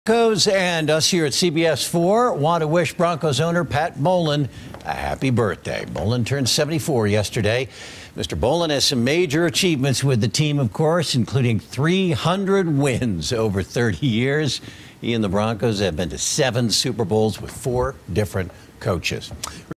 Broncos and us here at CBS 4 want to wish Broncos owner Pat Bowlen a happy birthday. Bowlen turned 74 yesterday. Mr. Bowlen has some major achievements with the team, of course, including 300 wins over 30 years. He and the Broncos have been to 7 Super Bowls with 4 different coaches.